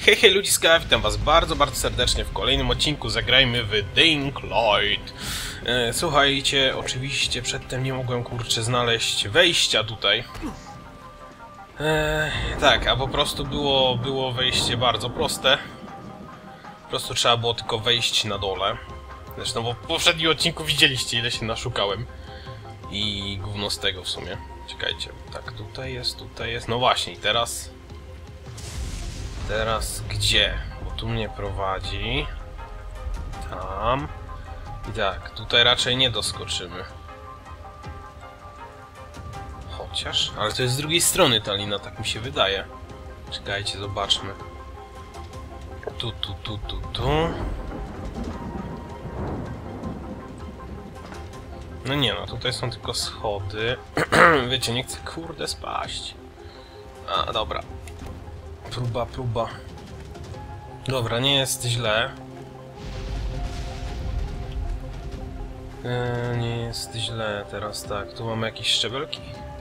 Hej, hej ludziska, witam was bardzo, bardzo serdecznie w kolejnym odcinku Zagrajmy w Dying Light. Słuchajcie, oczywiście przedtem nie mogłem, kurczę, znaleźć wejścia tutaj. Tak, a po prostu było wejście bardzo proste. Po prostu trzeba było tylko wejść na dole. Zresztą bo w poprzednim odcinku widzieliście, ile się naszukałem. I gówno z tego w sumie. Czekajcie, tak, tutaj jest, no właśnie, i teraz gdzie? Bo tu mnie prowadzi. Tam. I tak, tutaj raczej nie doskoczymy. Chociaż, ale to jest z drugiej strony ta lina, tak mi się wydaje. Czekajcie, zobaczmy. Tu. No nie no, tutaj są tylko schody. Wiecie, nie chcę kurde spaść. A, dobra. Próba. Dobra, nie jest źle. Nie jest źle. Teraz tak, tu mamy jakieś szczebelki.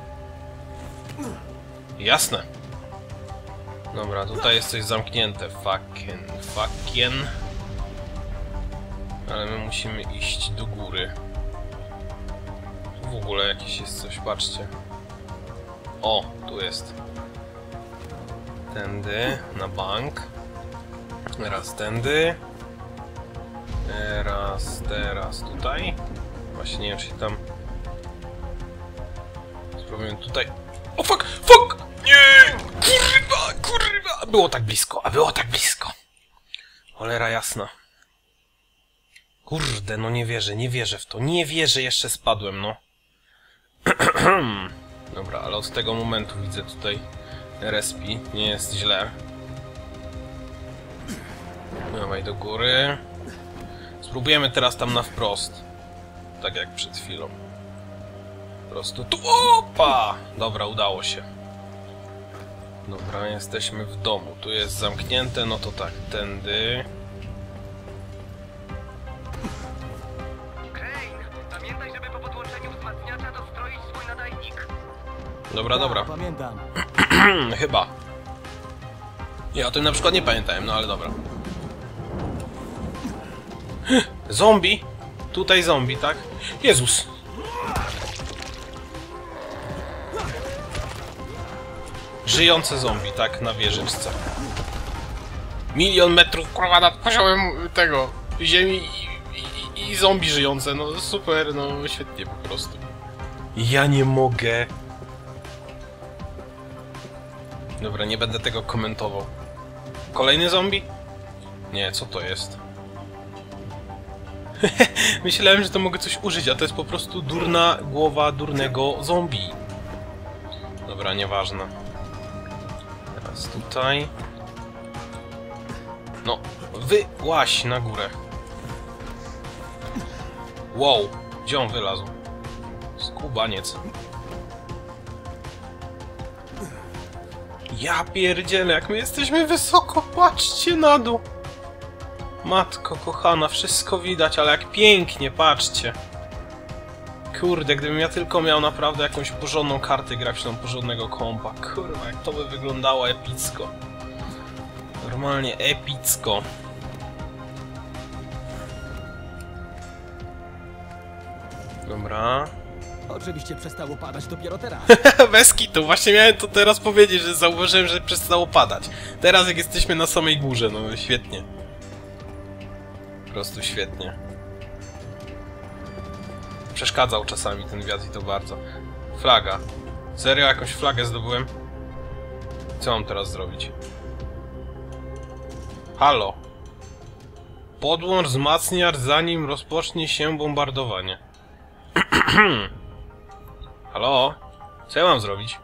Jasne. Dobra, tutaj jest coś zamknięte. Fucking. Ale my musimy iść do góry. Tu w ogóle jakieś jest coś, patrzcie. O, tu jest. Tędy, na bank. Raz tędy. Teraz tutaj. Właśnie nie wiem, czy tam... Spróbujemy tutaj... O, fuck! Nie! Kurwa! Było tak blisko! Cholera jasna. Kurde, no nie wierzę w to. Nie wierzę, jeszcze spadłem, no. Dobra, ale od tego momentu widzę tutaj respi. Nie jest źle. Dawaj do góry. Spróbujemy teraz tam na wprost. Tak jak przed chwilą. Po prostu tu. Opa! Dobra, udało się. Dobra, jesteśmy w domu. Tu jest zamknięte, no to tak, tędy. Pamiętaj, żeby po podłączeniu wzmacniacza dostroić swój nadajnik. Dobra. Pamiętam. Chyba. Ja o tym na przykład nie pamiętałem, no ale dobra. Zombie? Tutaj zombie, tak? Jezus! Żyjące zombie, tak? Na wieżyczce. 1 000 000 metrów, kurwa, nad poziomem tego ziemi i zombie żyjące. No super, no świetnie po prostu. Ja nie mogę. Dobra, nie będę tego komentował. Kolejny zombie? Nie, co to jest? Myślałem, że to mogę coś użyć, a to jest po prostu durna głowa durnego zombie. Dobra, nieważne. Teraz tutaj. No, wyłaź na górę. Wow, gdzie on wylazł? Skubaniec. Ja pierdzielę, jak my jesteśmy wysoko, patrzcie na dół. Matko kochana, wszystko widać, ale jak pięknie, patrzcie. Kurde, gdybym ja tylko miał naprawdę jakąś porządną kartę graficzną, porządnego kompa. Kurwa, jak to by wyglądało epicko. Normalnie epicko. Dobra. Oczywiście przestało padać dopiero teraz. Bez kitu, właśnie miałem to teraz powiedzieć, że zauważyłem, że przestało padać. Teraz jak jesteśmy na samej górze, no świetnie. Po prostu świetnie. Przeszkadzał czasami ten wiatr i to bardzo. Flaga. Serio? Jakąś flagę zdobyłem? Co mam teraz zrobić? Halo? Podłącz wzmacniacz, zanim rozpocznie się bombardowanie. Halo? Co ja mam zrobić?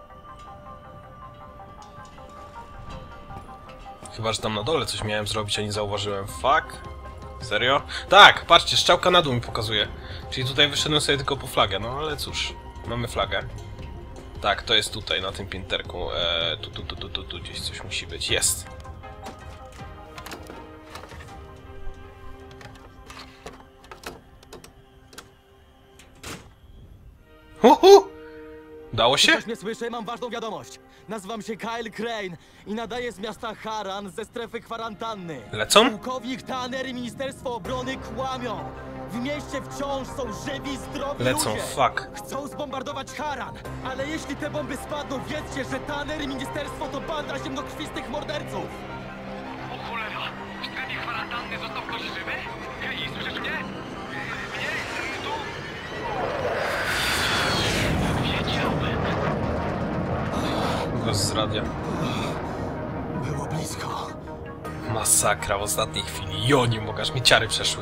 Chyba, że tam na dole coś miałem zrobić, a nie zauważyłem. Fuck? Serio? Tak, patrzcie, strzałka na dół mi pokazuje. Czyli tutaj wyszedłem sobie tylko po flagę, no ale cóż. Mamy flagę. Tak, to jest tutaj, na tym pięterku. Tu gdzieś coś musi być. Jest. Udało się? Ktoś mnie słyszy? Mam ważną wiadomość. Nazywam się Kyle Crane i nadaję z miasta Haran ze strefy kwarantanny. Lecą? Pułkownik Tanner i Ministerstwo Obrony kłamią. W mieście wciąż są żywi, zdrowi Lecą, ludzie. fuck. Chcą zbombardować Haran, ale jeśli te bomby spadną, wiedzcie, że Tanner i Ministerstwo to banda ziemnokrwistych morderców. O cholera! W strefie kwarantanny został ktoś żywy? Hej, słyszysz mnie? Mnie? Tu? Wiedziałem. Głos z radia. Było blisko. Masakra w ostatniej chwili. Jo, nie mogę, aż mi ciary przeszły.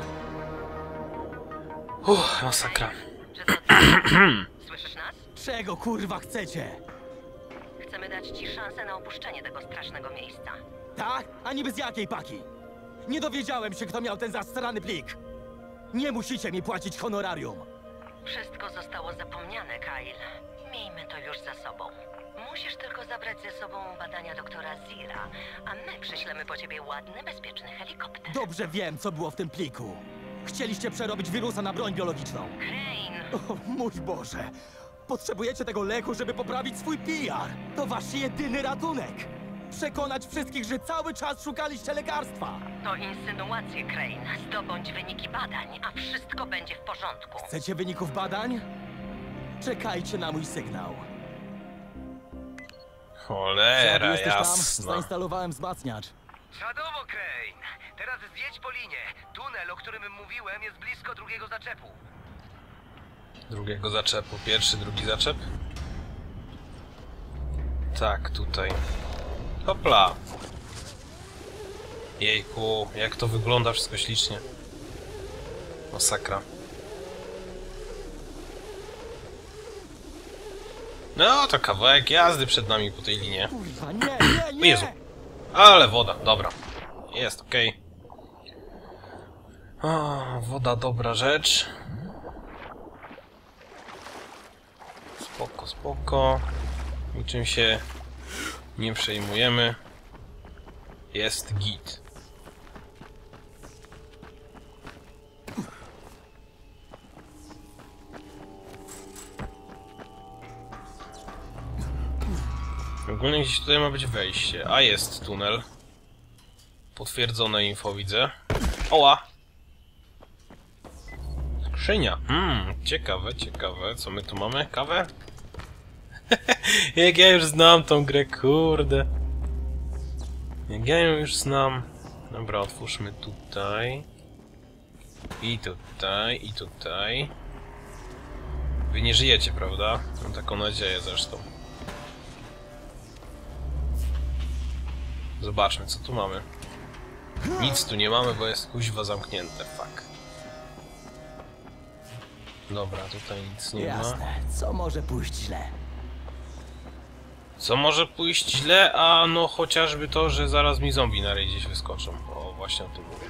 Masakra. Czy to ty? Słyszysz nas? Czego kurwa chcecie? Chcemy dać ci szansę na opuszczenie tego strasznego miejsca. Tak? A niby z jakiej paki? Nie dowiedziałem się, kto miał ten zastrany plik. Nie musicie mi płacić honorarium. Wszystko zostało zapomniane, Kyle. Miejmy to już za sobą. Musisz tylko zabrać ze sobą badania doktora Zira, a my przyślemy po ciebie ładny, bezpieczny helikopter. Dobrze wiem, co było w tym pliku. Chcieliście przerobić wirusa na broń biologiczną. Crane! O mój Boże! Potrzebujecie tego leku, żeby poprawić swój PR. To wasz jedyny ratunek. Przekonać wszystkich, że cały czas szukaliście lekarstwa. To insynuacje, Crane. Zdobądź wyniki badań, a wszystko będzie w porządku. Chcecie wyników badań? Czekajcie na mój sygnał. Cholera, Jesteś tam? jasna. Zainstalowałem wzmacniacz. Czadowo, Crane! Teraz zjedź po linie. Tunel, o którym mówiłem, jest blisko drugiego zaczepu. Drugiego zaczepu. Pierwszy, drugi zaczep? Tak, tutaj. Hopla! Jejku, jak to wygląda wszystko ślicznie. Masakra. No, to kawałek jazdy przed nami po tej linie. Kurwa, nie! O Jezu. Ale woda, dobra. Jest, okej. O, woda, dobra rzecz. Spoko, spoko. Niczym się nie przejmujemy. Jest git. Ogólnie gdzieś tutaj ma być wejście, a jest tunel. Potwierdzone info widzę. Oła! Skrzynia. Ciekawe, ciekawe. Co my tu mamy? Kawę? Jak ja już znam tą grę, kurde. Jak ja ją już znam. Dobra, otwórzmy tutaj. I tutaj, i tutaj. Wy nie żyjecie, prawda? Mam taką nadzieję zresztą. Zobaczmy, co tu mamy. Nic tu nie mamy, bo jest kuźwa zamknięte. Fuck. Dobra, tutaj nic nie ma. Jasne, co może pójść źle? Co może pójść źle? A no chociażby to, że zaraz mi zombie na rej gdzieś wyskoczą. O, właśnie o tym mówię.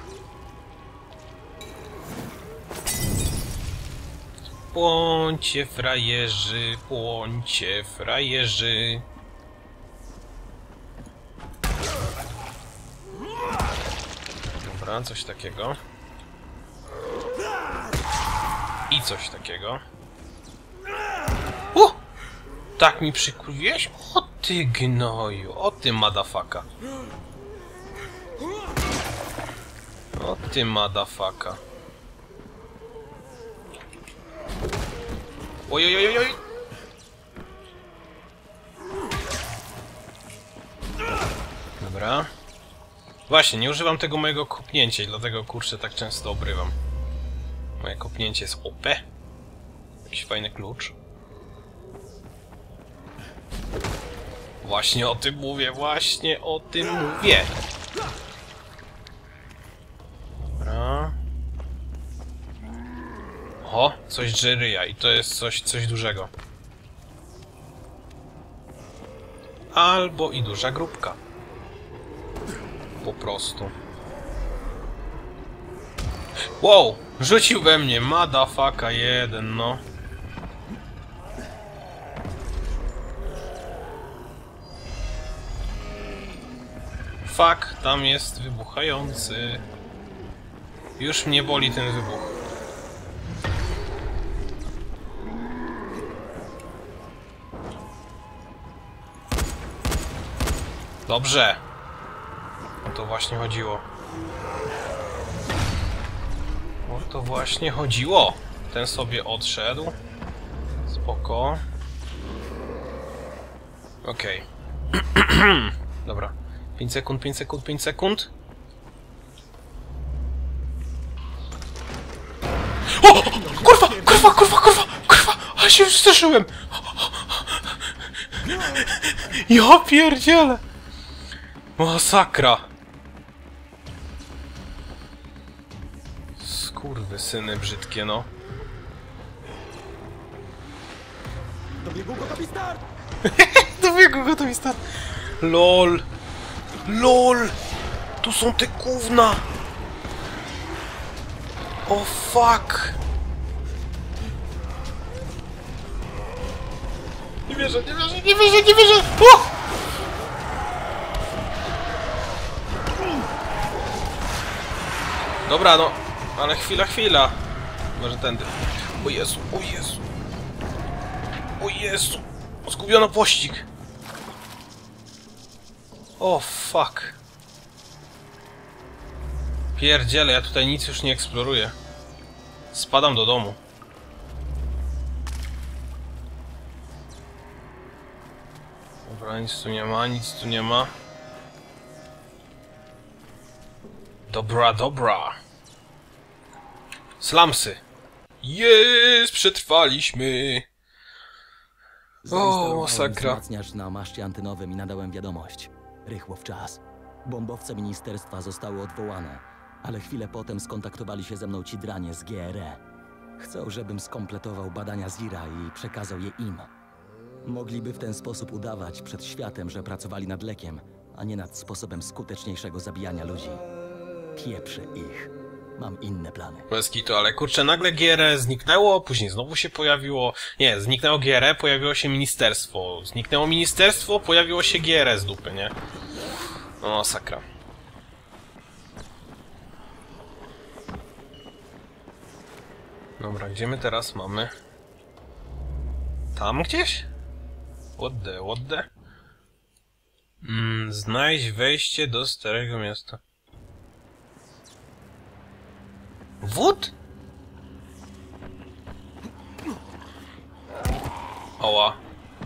Płońcie frajerzy, płońcie frajerzy. Dobra, coś takiego. I coś takiego. Tak mi przykurwiłeś? O ty gnoju, o ty madafaka. O ty madafaka. Ojojojoj. Dobra. Właśnie, nie używam tego mojego kopnięcia i dlatego kurczę tak często obrywam. Moje kopnięcie jest OP. Jakiś fajny klucz. Właśnie o tym mówię, właśnie o tym mówię. Dobra. O, coś drzeryja i to jest coś dużego. Albo i duża grupka. Po prostu. Wow! Rzucił we mnie, madafaka jeden, no. Fuck, tam jest wybuchający. Już mnie boli ten wybuch. Dobrze. O to właśnie chodziło. O to właśnie chodziło. Ten sobie odszedł. Spoko. Okej. Dobra. 5 sekund, 5 sekund, 5 sekund. O! Kurwa! Kurwa! Kurwa! Kurwa! Kurwa! Ale się wstrzeszyłem! Ja pierdzielę! Masakra! Skurwysyny brzydkie, no. Do biegu gotowi start! Do biegu gotowi start! LOL! LOL! Tu są te gówna! O fuck! Nie wierzę, nie wierzę, nie wierzę, nie wierzę! O! Dobra, no, ale chwila. Może tędy. O Jezu, o Jezu. O Jezu. Zgubiono pościg. O fuck. Pierdziele, ja tutaj nic już nie eksploruję. Spadam do domu. Dobra, nic tu nie ma, nic tu nie ma. Dobra. Slumsy. Jest, przetrwaliśmy. O, masakra. Wzmacniacz na maszcie antynowym i nadałem wiadomość. Rychło w czas. Bombowce ministerstwa zostały odwołane, ale chwilę potem skontaktowali się ze mną ci dranie z GRE. Chcą, żebym skompletował badania Zira i przekazał je im. Mogliby w ten sposób udawać przed światem, że pracowali nad lekiem, a nie nad sposobem skuteczniejszego zabijania ludzi. Pieprzę ich. Mam inne plany. Bez kitu, ale kurczę, nagle GRE zniknęło, później znowu się pojawiło... Nie, zniknęło GRE, pojawiło się ministerstwo. Zniknęło ministerstwo, pojawiło się GRE z dupy, nie? No, masakra. Dobra, gdzie my teraz mamy? Tam gdzieś? What the? Znajdź wejście do Starego Miasta. Wód? Oła.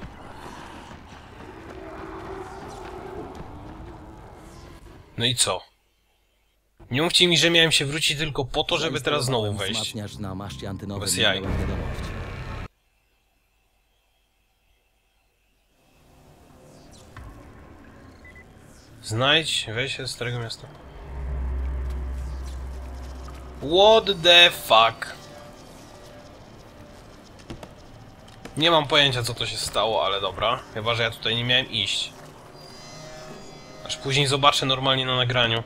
No i co? Nie mówcie mi, że miałem się wrócić tylko po to, żeby teraz znowu wejść. Wzmacniacz na maszcie antynowym Bez i jaj. nadałem wiadomość. Znajdź wejście do Starego Miasta. What the fuck? Nie mam pojęcia, co to się stało, ale dobra. Chyba że ja tutaj nie miałem iść. Aż później zobaczę normalnie na nagraniu.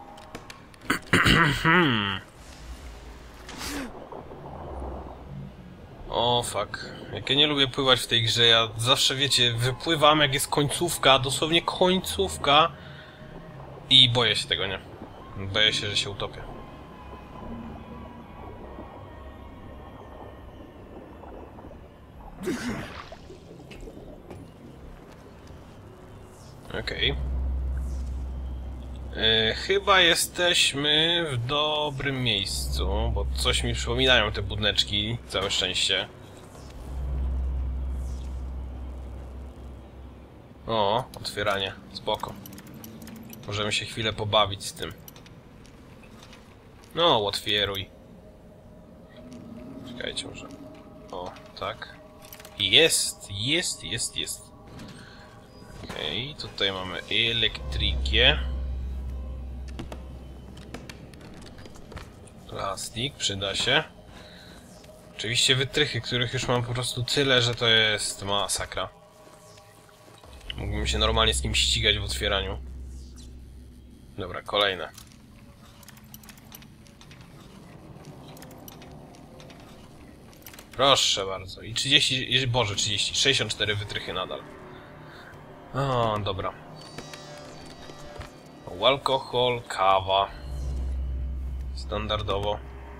O fuck. Jak ja nie lubię pływać w tej grze, ja zawsze, wiecie, wypływam jak jest końcówka, dosłownie końcówka. I boję się tego, nie? Boję się, że się utopię. Okej. Chyba jesteśmy w dobrym miejscu, bo coś mi przypominają te budyneczki, całe szczęście. O, otwieranie, spoko. Możemy się chwilę pobawić z tym. No, otwieruj. Czekajcie może. O, tak. Jest. Okej, tutaj mamy elektrykę. Plastik, przyda się. Oczywiście wytrychy, których już mam po prostu tyle, że to jest masakra. Mógłbym się normalnie z kimś ścigać w otwieraniu. Dobra, kolejne. Proszę bardzo. I 30... Boże, 30. 64 wytrychy nadal. O, dobra. Alkohol, kawa. Standardowo.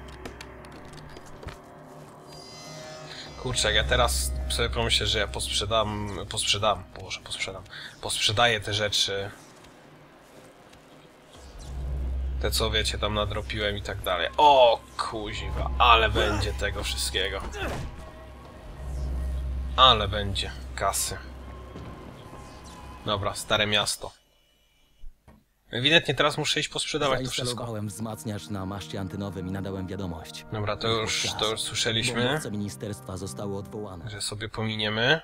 Kurczę, jak ja teraz sobie pomyślę, że ja posprzedaję te rzeczy Te co wiecie, tam nadropiłem i tak dalej. O kuźwa, ale będzie tego wszystkiego. Ale będzie kasy. Dobra, stare miasto. Ewidentnie teraz muszę iść posprzedawać to wszystko. Zainstalowałem wzmacniacz na maszcie antynowym i nadałem wiadomość. Dobra, to już słyszeliśmy. Bombowce ministerstwa zostały odwołane. Że sobie pominiemy.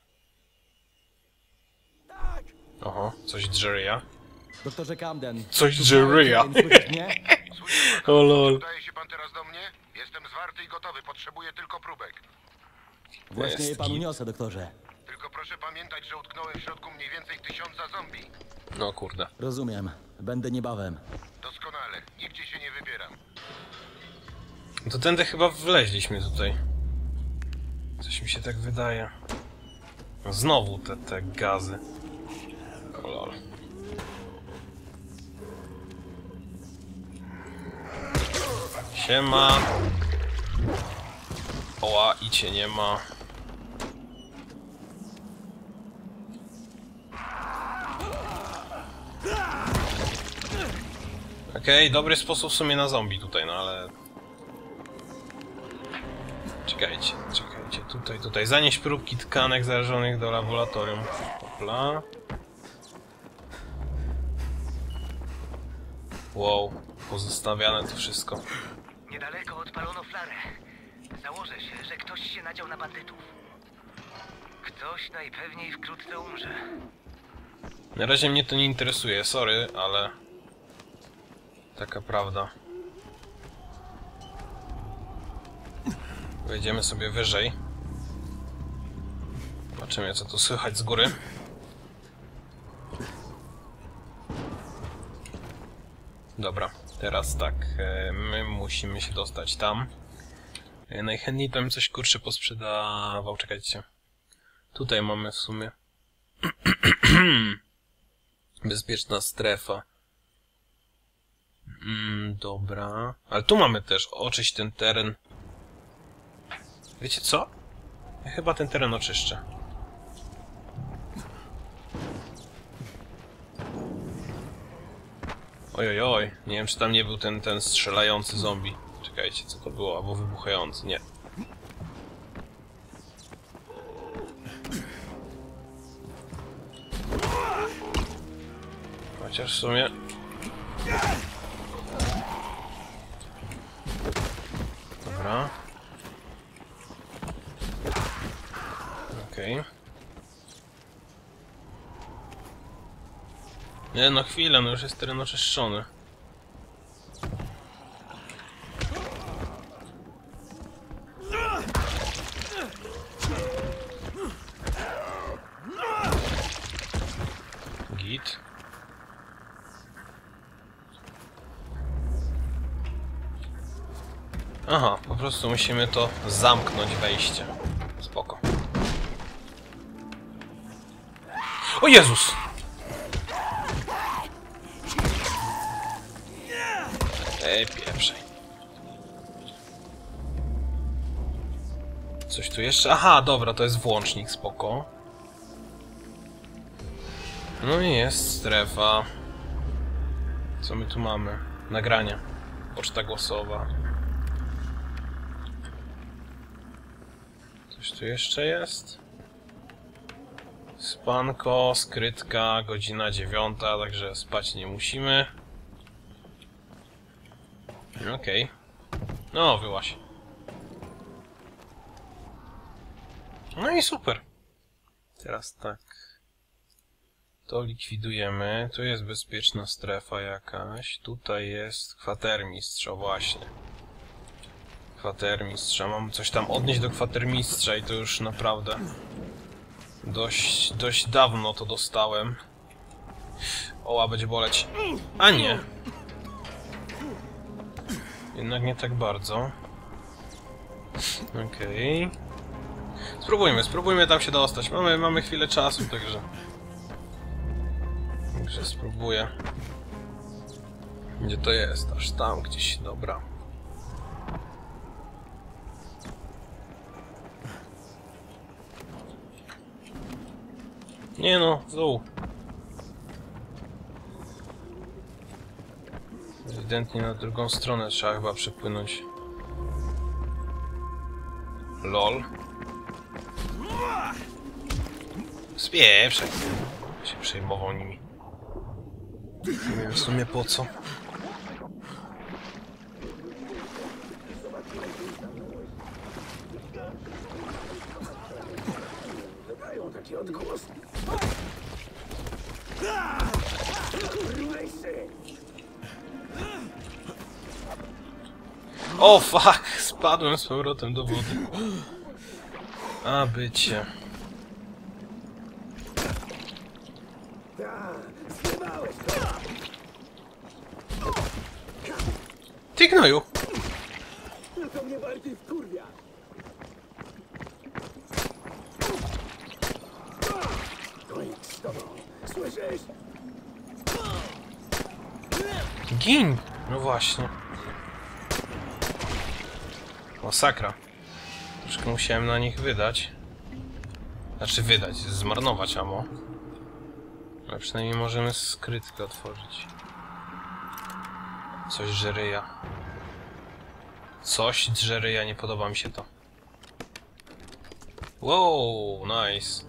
Oho, coś Jerry'a. Doktorze Camden. Coś Jerry'a. Słyszysz mnie? O lol. Udaje się pan teraz do mnie? Jestem zwarty i gotowy, potrzebuję tylko próbek. Właśnie je Jest panu git. niosę, doktorze. Tylko proszę pamiętać, że utknąłem w środku mniej więcej 1000 zombie. No kurde. Rozumiem. Będę niebawem. Doskonale, nigdzie się nie wybieram. To tędy chyba wleźliśmy tutaj. Coś mi się tak wydaje. Znowu te gazy. O lol. Siema. Oła, i cię nie ma. Okej, dobry sposób w sumie na zombie tutaj, no ale... Czekajcie. Tutaj. Zanieść próbki tkanek zarażonych do laboratorium. Hopla. Wow, pozostawiane to wszystko. Niedaleko odpalono flarę. Założę się, że ktoś się nadział na bandytów. Ktoś najpewniej wkrótce umrze. Na razie mnie to nie interesuje, sorry, ale... Taka prawda. Wejdziemy sobie wyżej. Zobaczymy, co tu słychać z góry. Dobra, teraz tak. My musimy się dostać tam. Najchętniej bym coś kurczę posprzedawał. Czekajcie. Tutaj mamy w sumie... Bezpieczna strefa. Dobra. Ale tu mamy też oczyść ten teren. Wiecie co? Ja chyba ten teren oczyszczę. Ojojoj. Nie wiem, czy tam nie był ten strzelający zombie. Czekajcie, co to było? Albo wybuchający. Nie. Chociaż w sumie... Dobra. Okej. Nie no, chwilę, no już jest teren oczyszczony. Git. Aha, po prostu musimy to zamknąć wejście. Spoko. O Jezus! Ej, pieprzej. Coś tu jeszcze? Aha, dobra, to jest włącznik, spoko. No i jest strefa. Co my tu mamy? Nagrania. Poczta głosowa. Coś tu jeszcze jest? Spanko, skrytka, godzina 9, także spać nie musimy. Okej. No, wyłaś. No i super. Teraz tak. To likwidujemy. Tu jest bezpieczna strefa jakaś. Tutaj jest kwatermistrz, właśnie. Kwatermistrza. Mam coś tam odnieść do kwatermistrza i to już naprawdę dość dawno to dostałem. Oła, będzie boleć. A nie. Jednak nie tak bardzo. Okej. Spróbujmy tam się dostać. Mamy chwilę czasu, także spróbuję. Gdzie to jest? Aż tam gdzieś, dobra. Nie no, w dół. Ewidentnie na drugą stronę trzeba chyba przepłynąć. LOL. Spieprzaj. Się przejmował nimi. Nie wiem w sumie po co. O fuck! Spadłem z powrotem do wody. A bycie. Ty gnoju! Tylko mnie bardziej wkurwia. Koniec z tobą. Słyszysz? Gin! No właśnie. Masakra. Troszkę musiałem na nich wydać. Znaczy wydać, zmarnować ammo. Ale przynajmniej możemy skrytkę otworzyć. Coś żeryja. Coś drzeryja, nie podoba mi się to. Wow, nice.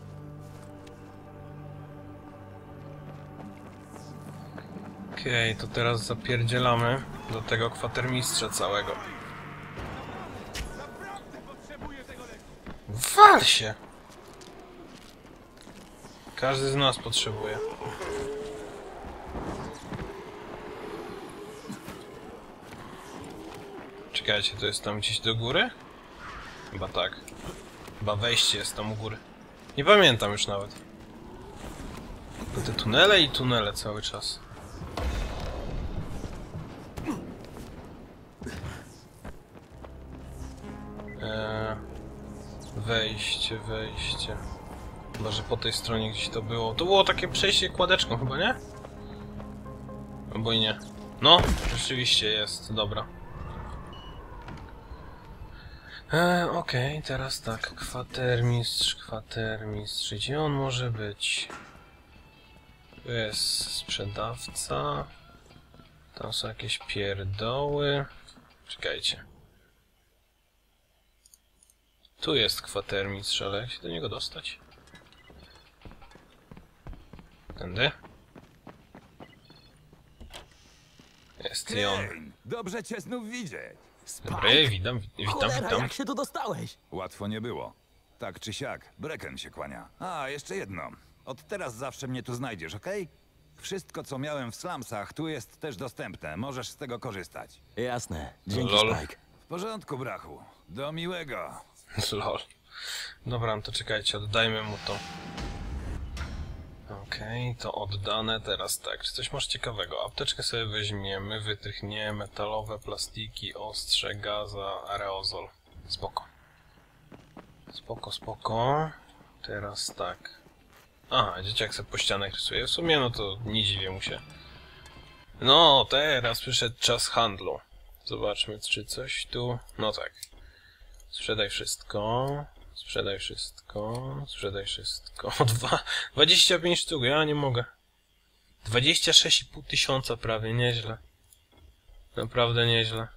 Okej, to teraz zapierdzielamy do tego kwatermistrza całego. Wal się! Każdy z nas potrzebuje. Czekajcie, to jest tam gdzieś do góry? Chyba tak. Chyba wejście jest tam u góry. Nie pamiętam już nawet. To te tunele i tunele cały czas. Wejście, wejście. Chyba, że po tej stronie gdzieś to było. To było takie przejście kładeczką chyba, nie? Albo i nie. No, rzeczywiście jest, dobra. Okej, teraz tak. Kwatermistrz, kwatermistrz. Gdzie on może być? Tu jest sprzedawca. Tam są jakieś pierdoły. Czekajcie. Tu jest kwatermistrz, ale jak się do niego dostać? Tędy? Jest i on. Hej, dobrze cię znów widzieć. Dobry, witam, Cholera, witam. jak się tu dostałeś? Łatwo nie było. Tak czy siak, Brecken się kłania. A, jeszcze jedno. Od teraz zawsze mnie tu znajdziesz, okej? Wszystko, co miałem w slumsach, tu jest też dostępne. Możesz z tego korzystać. Jasne, dzięki Lol. Spike. W porządku, brachu. Do miłego. Lol. Dobra, no to czekajcie, oddajmy mu to. Okej, to oddane. Teraz tak, czy coś masz ciekawego? Apteczkę sobie weźmiemy, wytrychnie, metalowe, plastiki, ostrze, gaza, aerozol. Spoko. Spoko, spoko. Teraz tak. Aha, dzieciak sobie po ścianach rysuje. W sumie, no to nie dziwię mu się. No, teraz przyszedł czas handlu. Zobaczmy, czy coś tu... No tak. Sprzedaj wszystko. Sprzedaj wszystko. Sprzedaj wszystko. 25 sztuk, ja nie mogę. 26,5 tysiąca prawie, nieźle. Naprawdę nieźle.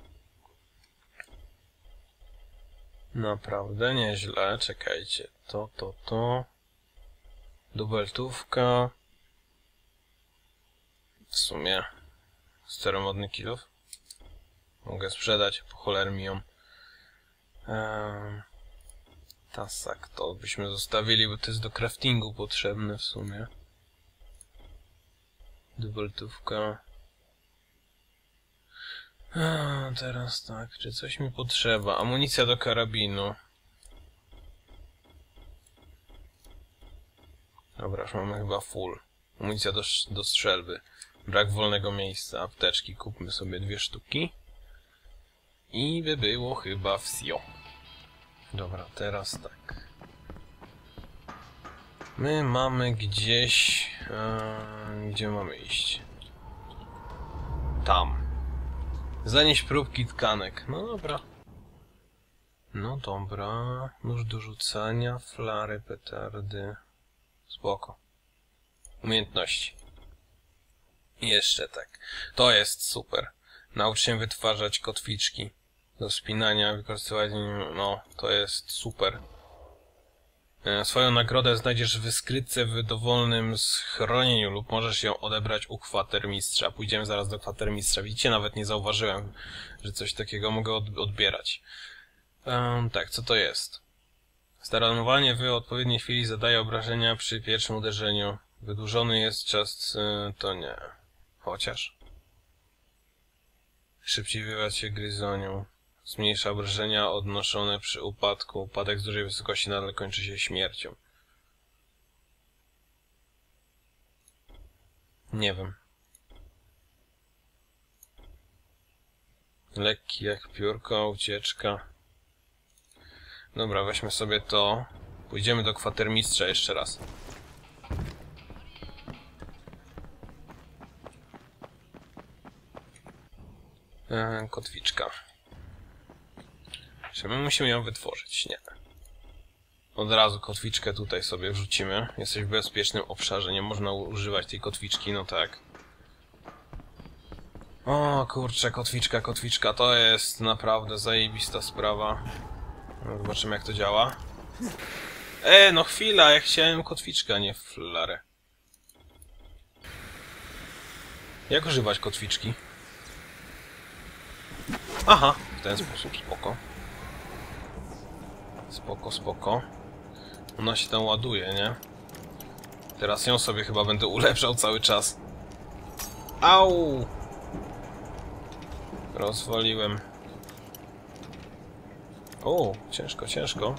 Naprawdę nieźle. Czekajcie. To. Dubeltówka. W sumie staromodny kilof. Mogę sprzedać, po choler mi ją. Tasak to byśmy zostawili, bo to jest do craftingu potrzebne w sumie. Dubeltówka. Teraz tak, czy coś mi potrzeba? Amunicja do karabinu. Dobra, już mamy chyba full. Amunicja do strzelby. Brak wolnego miejsca. Apteczki. Kupmy sobie 2 sztuki. I by było chyba wsio. Dobra, teraz tak. My mamy gdzieś... gdzie mamy iść? Tam. Zanieść próbki tkanek. No dobra. No dobra. Nóż do rzucania, flary, petardy. Spoko. Umiejętności. I jeszcze tak. To jest super. Naucz się wytwarzać kotwiczki. Do spinania, wykorzystywać... No, to jest super. Swoją nagrodę znajdziesz w skrytce w dowolnym schronieniu lub możesz ją odebrać u kwatermistrza. Pójdziemy zaraz do kwatermistrza. Widzicie, nawet nie zauważyłem, że coś takiego mogę odbierać. Tak, co to jest? Staranowanie w odpowiedniej chwili zadaje obrażenia przy pierwszym uderzeniu. Wydłużony jest czas... to nie. Chociaż. Szybciej wywać się gryzonią. Zmniejsza obrażenia odnoszone przy upadku. Upadek z dużej wysokości nadal kończy się śmiercią. Nie wiem. Lekki jak piórko, ucieczka. Dobra, weźmy sobie to. Pójdziemy do kwatermistrza jeszcze raz. Kotwiczka. Czy my musimy ją wytworzyć? Nie. Od razu kotwiczkę tutaj sobie wrzucimy. Jesteś w bezpiecznym obszarze, nie można używać tej kotwiczki, no tak. O kurczę, kotwiczka, to jest naprawdę zajebista sprawa. No, zobaczymy jak to działa. No chwila, ja chciałem kotwiczkę, a nie flarę. Jak używać kotwiczki? Aha, w ten sposób, spoko. Spoko. Ona się tam ładuje, nie? Teraz ją sobie chyba będę ulepszał cały czas. Au! Rozwaliłem. O, ciężko.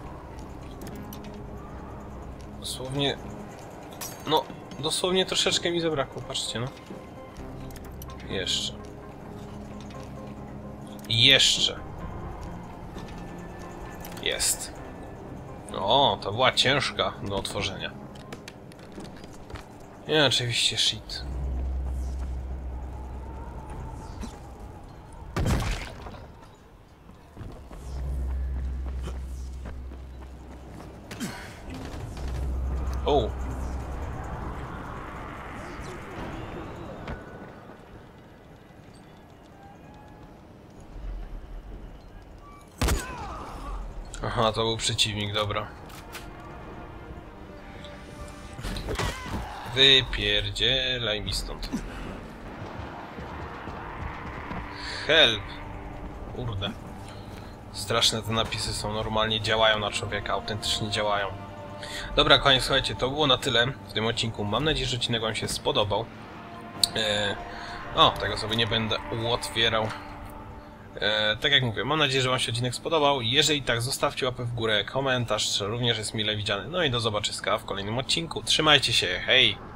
Dosłownie... No, dosłownie troszeczkę mi zabrakło, patrzcie, no. Jeszcze. Jest. O, to była ciężka do otworzenia. Nie, oczywiście shit. O. Aha, to był przeciwnik, dobra. Wypierdzielaj mi stąd. Help! Kurde. Straszne te napisy są, normalnie działają na człowieka, autentycznie działają. Dobra, koniec, słuchajcie, to było na tyle w tym odcinku. Mam nadzieję, że odcinek wam się spodobał. Tego sobie nie będę uotwierał. Tak jak mówię, mam nadzieję, że wam się odcinek spodobał. Jeżeli tak, zostawcie łapę w górę, komentarz również jest mile widziany. No i do zobaczyska w kolejnym odcinku. Trzymajcie się, hej!